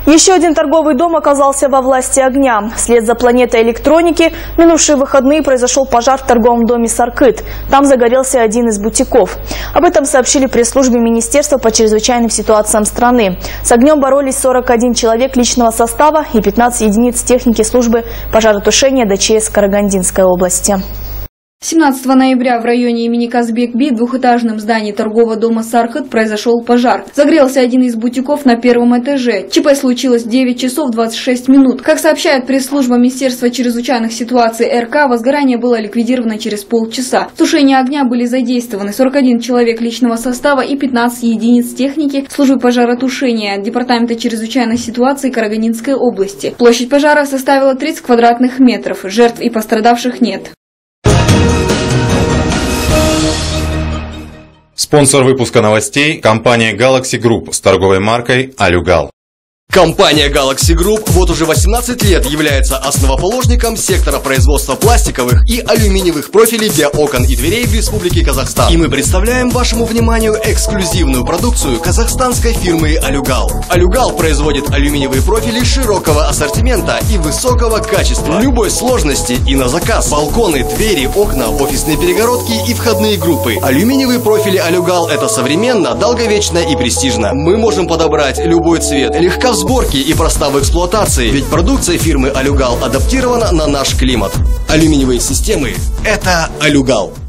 Еще один торговый дом оказался во власти огня. Вслед за планетой электроники в минувшие выходные произошел пожар в торговом доме «Саркыт». Там загорелся один из бутиков. Об этом сообщили пресс-службе Министерства по чрезвычайным ситуациям страны. С огнем боролись 41 человек личного состава и 15 единиц техники службы пожаротушения ДЧС Карагандинской области. 17 ноября в районе имени Казбек-Би в двухэтажном здании торгового дома «Саркыт» произошел пожар. Загорелся один из бутиков на первом этаже. ЧП случилось в 9 часов 26 минут. Как сообщает пресс-служба Министерства чрезвычайных ситуаций РК, возгорание было ликвидировано через полчаса. В тушении огня были задействованы 41 человек личного состава и 15 единиц техники службы пожаротушения Департамента чрезвычайных ситуаций Карагандинской области. Площадь пожара составила 30 квадратных метров. Жертв и пострадавших нет. Спонсор выпуска новостей – компания Galaxy Group с торговой маркой «Алюгал». Компания Galaxy Group вот уже 18 лет является основоположником сектора производства пластиковых и алюминиевых профилей для окон и дверей в Республике Казахстан. И мы представляем вашему вниманию эксклюзивную продукцию казахстанской фирмы «Алюгал». «Алюгал» производит алюминиевые профили широкого ассортимента и высокого качества, любой сложности и на заказ. Балконы, двери, окна, офисные перегородки и входные группы. Алюминиевые профили «Алюгал» — это современно, долговечно и престижно. Мы можем подобрать любой цвет, легко в сборке и проста в эксплуатации, ведь продукция фирмы «Алюгал» адаптирована на наш климат. Алюминиевые системы – это «Алюгал».